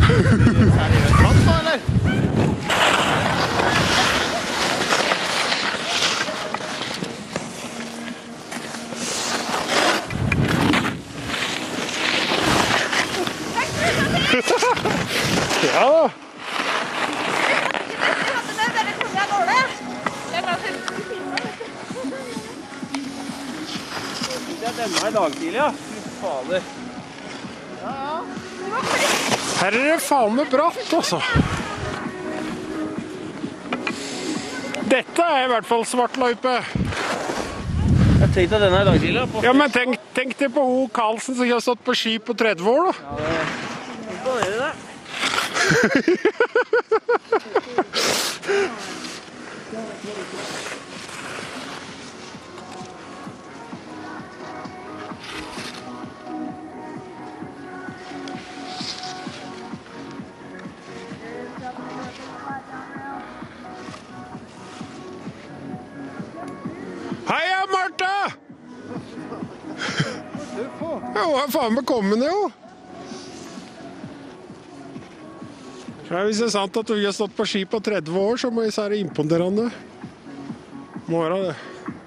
Seriøst plass da, eller? Ja da. Det er denne i dag tidlig, ja. Fy fader. Her er det faen med bratt, altså. Dette er i hvert fall svartløype. Jeg tenkte at denne i dag tidlig, ja. Ja, men tenk deg på Ho Karlsen som har stått på ski på 30 år, da. Ja, det imponerer det. Heia, Martha! Ja, hun er faen meg kommende, jo. Ja, hvis det er sant at vi har stått på ski på 30 år, så må jeg si det er imponerende. Må være det.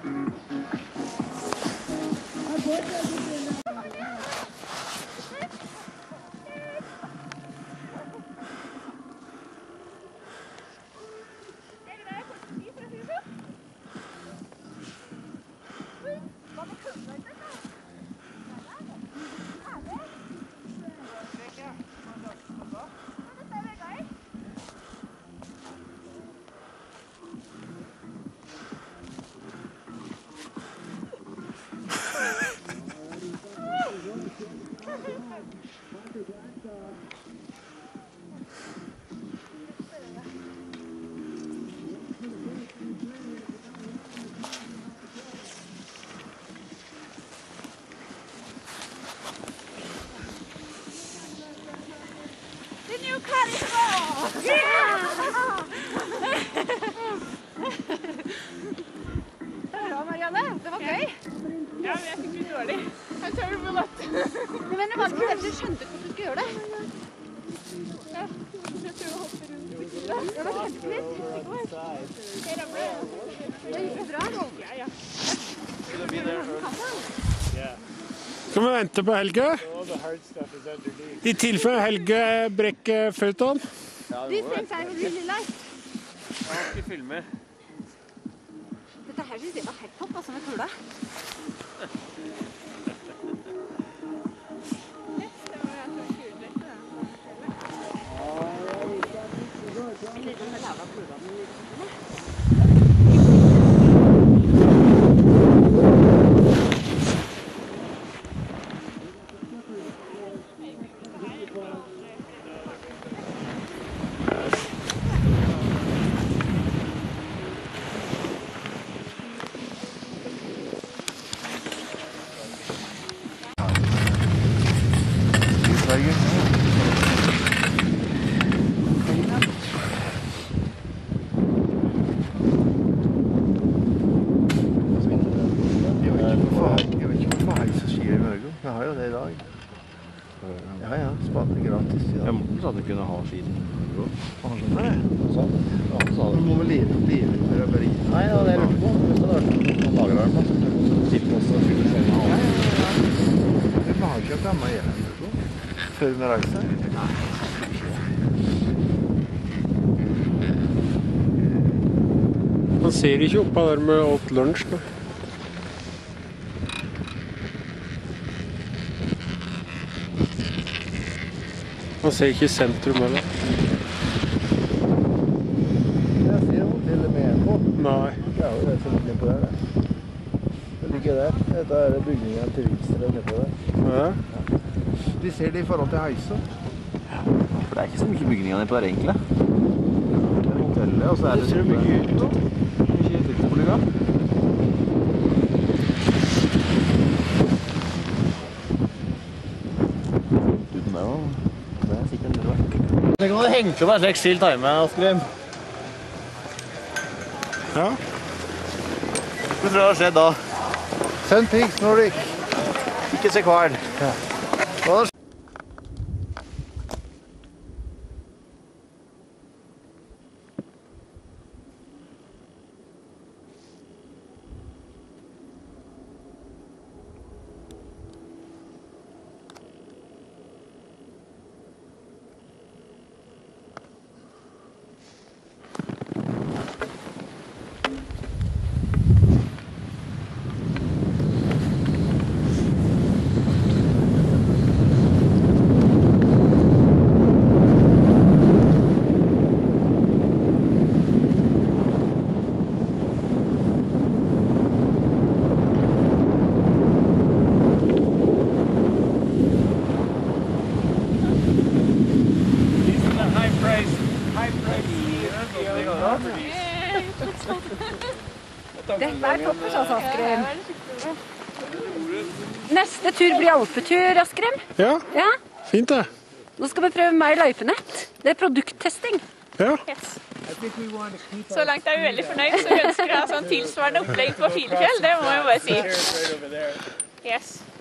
Bra, Marianne. Det var gøy. Ja, men jeg fikk litt dårlig. Jeg tror det ble lett. Men det var ikke det, du skjønte ikke at du skulle gjøre det. Ja, jeg tror jeg hopper rundt i kula. Det var kjempefint. Jeg ramler. Det gikk bra. Ja. Skal vi vente på Helge? I tilfelle Helge brekker føttene. These things I really like. Jeg har ikke filmet. Dette her synes jeg var helt topp, altså med kula. Eller den med lava kula, men Jeg måtte sa at du kunne ha skiten. Han skjønner det. Du må vel leve før jeg bare gir. Nei, det er lurt på. Hvis det hadde vært noen dager der, så sitter også og fyller seg av. Vi har ikke hatt hjemme igjen, før vi reiser. Han ser ikke oppe der med åt lunsj, da. Han ser ikke sentrum eller? Jeg ser jo til med på. Nei. Det er jo det som ligger på der. Det ligger der. Dette er bygningen til Vitstre nedpå der. Ja. Vi ser det i forhold til Heisa. For det er ikke så mye bygninger nede på der egentlig. Det er hotellet, og så er det... Det ser mye ut nå. Mye hyttepoliga. Uten det jo... Det er sikkert en rart. Tenk om det hengte opp et slik skilt hjemme, Askrim. Ja. Hva tror du har skjedd da? St. Pigs Nordic. Ikke se kvar. Ja. Hva har Dette toppers, altså, Askrem. Neste tur blir alpetur, Askrem. Ja, Ja, fint det. nå skal vi prøve My Life-nett. Det er produkttesting. Ja. Yes. Så langt er vi veldig fornøyd, så vi ønsker å ha sånn tilsvarende opplegg på Filefjell, det må jeg bare si. Yes.